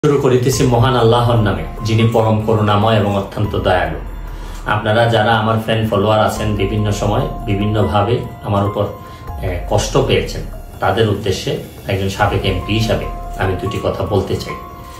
শুরু করিতেছি মহান আল্লাহর নামে, যিনি পরম করুণাময় এবং অত্যন্ত দয়ালু। আপনারা যারা আমার ফ্যান ফলোয়ার আছেন, বিভিন্ন সময় বিভিন্নভাবে আমার উপর কষ্ট পেয়েছেন, তাদের উদ্দেশ্যে একজন সাবেক এমপি হিসাবে আমি দুটি কথা বলতে চাই।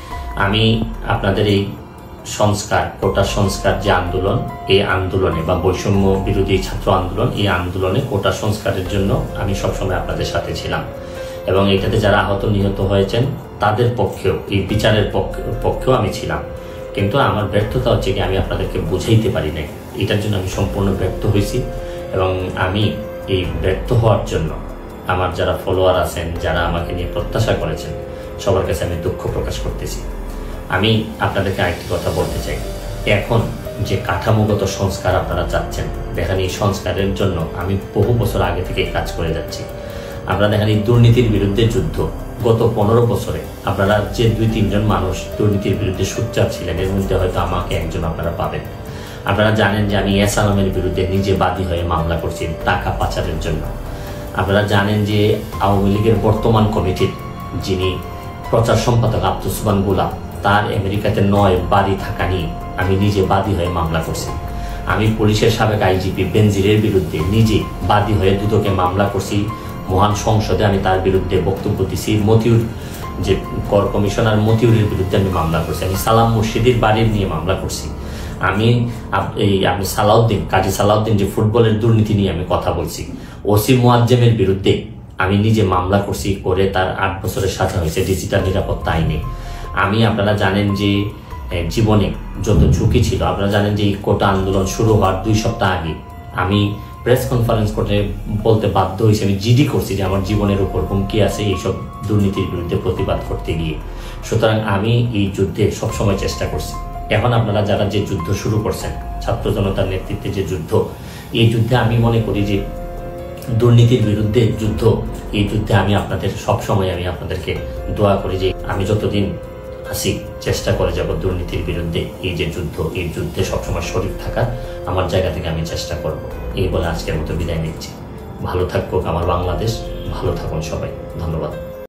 আমি আপনাদের এই সংস্কার, কোটা সংস্কার যে আন্দোলন, এই আন্দোলনে বা বৈষম্য বিরোধী ছাত্র আন্দোলন, এই আন্দোলনে কোটা সংস্কারের জন্য আমি সবসময় আপনাদের সাথে ছিলাম এবং এটাতে যারা আহত নিহত হয়েছেন তাদের পক্ষেও, এই বিচারের পক্ষেও আমি ছিলাম। কিন্তু আমার ব্যর্থতা হচ্ছে কি, আমি আপনাদেরকে বুঝাইতে পারি নাই। এটার জন্য আমি সম্পূর্ণ ব্যর্থ হয়েছি এবং আমি এই ব্যর্থ হওয়ার জন্য আমার যারা ফলোয়ার আছেন, যারা আমাকে নিয়ে প্রত্যাশা করেছেন, সবার কাছে আমি দুঃখ প্রকাশ করতেছি। আমি আপনাদেরকে আরেকটি কথা বলতে চাই। এখন যে কাঠামোগত সংস্কার আপনারা চাচ্ছেন, দেখেন এই সংস্কারের জন্য আমি বহু বছর আগে থেকে কাজ করে যাচ্ছি। আপনারা দেখেন এই দুর্নীতির বিরুদ্ধে যুদ্ধ গত 15 বছরে আপনারা যে 2-3 জন মানুষ দুর্নীতির বিরুদ্ধে সোচ্চার ছিলেন, এর মধ্যে হয়তো আমাকে একজন আপনারা পাবেন। আপনারা জানেন যে আমি এস আলমের বিরুদ্ধে নিজে বাদী হয়ে মামলা করছি টাকা পাচারের জন্য। আপনারা জানেন যে আওয়ামী লীগের বর্তমান কমিটির যিনি প্রচার সম্পাদক আব্দুস সুবহান গোলাম, তার আমেরিকাতে 9 বাড়ি থাকা নিয়ে আমি নিজে বাদী হয়ে মামলা করছি। আমি পুলিশের সাবেক আইজিপি বেনজিরের বিরুদ্ধে নিজে বাদী হয়ে দুদকে মামলা করছি। মহান সংসদে আমি তার বিরুদ্ধে বক্তব্য দিছি। মতিউর যে কর কমিশনার মতিউরের বিরুদ্ধে আমি মামলা করছি। আমি সালাম মুর্শিদির বাড়ির নিয়ে মামলা করছি। আমি আপনি সালাউদ্দিন, কাজী সালাউদ্দিন যে ফুটবলের দুর্নীতি নিয়ে আমি কথা বলছি। ওসি মুয়াজ্জেমের বিরুদ্ধে আমি নিজে মামলা করছি, করে তার 8 বছরের সাজা হয়েছে ডিজিটাল নিরাপত্তা আইনে। আপনারা জানেন যে জীবনে যত ঝুঁকি ছিল, আপনারা জানেন যে এই কোটা আন্দোলন শুরু হওয়ার 2 সপ্তাহ আগে আমি প্রেস কনফারেন্স করে বলতে বাধ্য হয়েছি, আমি জিডি করছি যে আমার জীবনের উপর হুমকি আছে এইসব দুর্নীতির বিরুদ্ধে প্রতিবাদ করতে গিয়ে। সুতরাং আমি এই যুদ্ধে সবসময় চেষ্টা করছি। এখন আপনারা যারা যে যুদ্ধ শুরু করছেন, ছাত্র জনতার নেতৃত্বে যে যুদ্ধ, এই যুদ্ধে আমি মনে করি যে দুর্নীতির বিরুদ্ধে যুদ্ধ, এই যুদ্ধে আমি আপনাদের সবসময় আমি আপনাদেরকে দোয়া করি যে আমি যতদিন আসি চেষ্টা করে যাব দুর্নীতির বিরুদ্ধে এই যে যুদ্ধ, এই যুদ্ধে সবসময় শরীর থাকার আমার জায়গা থেকে আমি চেষ্টা করব। এই বলে আজকের মতো বিদায় নিচ্ছি। ভালো থাকুক আমার বাংলাদেশ, ভালো থাকুন সবাই। ধন্যবাদ।